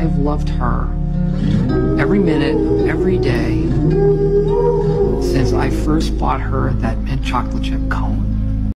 have loved her every minute, every day, since I first bought her that mint chocolate chip cone.